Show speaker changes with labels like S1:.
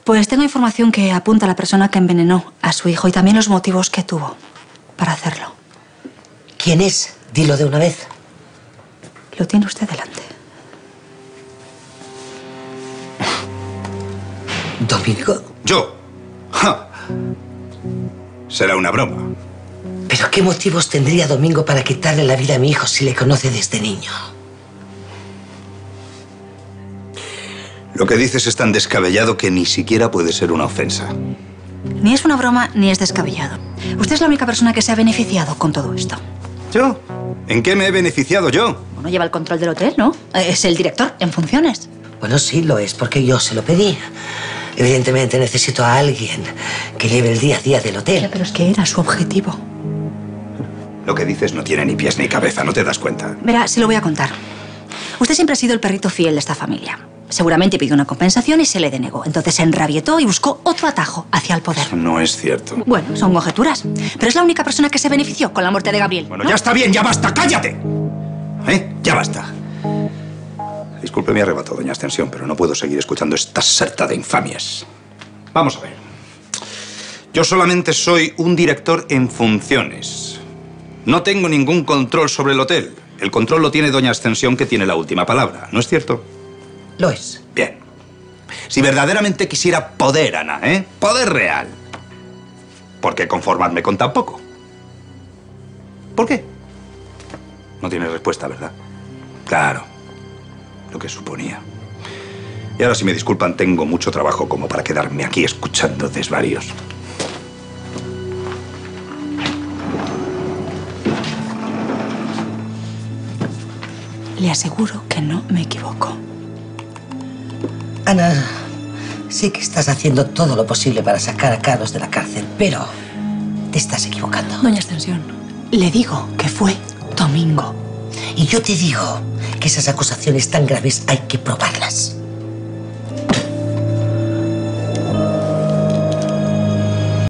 S1: Pues tengo información que apunta a la persona que envenenó a su hijo y también los motivos que tuvo para hacerlo.
S2: ¿Quién es? Dilo de una vez.
S1: Lo tiene usted delante.
S2: ¿Domingo?
S3: ¿Yo? ¡Ja! Será una broma.
S2: ¿Pero qué motivos tendría Domingo para quitarle la vida a mi hijo si le conoce desde niño?
S3: Lo que dices es tan descabellado que ni siquiera puede ser una ofensa.
S1: Ni es una broma ni es descabellado. Usted es la única persona que se ha beneficiado con todo esto.
S3: ¿Yo? ¿En qué me he beneficiado yo?
S1: Bueno, lleva el control del hotel, ¿no? Es el director en funciones.
S2: Bueno, sí lo es, porque yo se lo pedí. Evidentemente necesito a alguien que lleve el día a día del hotel.
S1: Pero es que era su objetivo.
S3: Lo que dices no tiene ni pies ni cabeza, ¿no te das cuenta?
S1: Verá, se lo voy a contar. Usted siempre ha sido el perrito fiel de esta familia. Seguramente pidió una compensación y se le denegó. Entonces se enrabietó y buscó otro atajo hacia el poder.
S3: Eso no es cierto.
S1: Bueno, son conjeturas. Pero es la única persona que se benefició con la muerte de Gabriel.
S3: Bueno,
S1: ¿no?
S3: ya está bien, ya basta, cállate. Ya basta. Disculpe mi arrebato, doña Ascensión, pero no puedo seguir escuchando esta sarta de infamias. Vamos a ver. Yo solamente soy un director en funciones. No tengo ningún control sobre el hotel. El control lo tiene doña Ascensión, que tiene la última palabra. ¿No es cierto?
S2: Lo es.
S3: Bien. Si verdaderamente quisiera poder, Ana, poder real, ¿por qué conformarme con tan poco? ¿Por qué? No tiene respuesta, ¿verdad? Claro. Lo que suponía. Y ahora, si me disculpan, tengo mucho trabajo como para quedarme aquí escuchando desvaríos.
S1: Le aseguro que no me equivoco.
S2: Ana, sé que estás haciendo todo lo posible para sacar a Carlos de la cárcel, pero te estás equivocando.
S1: Doña Ascensión, le digo que fue Domingo.
S2: Y yo te digo que esas acusaciones tan graves hay que probarlas.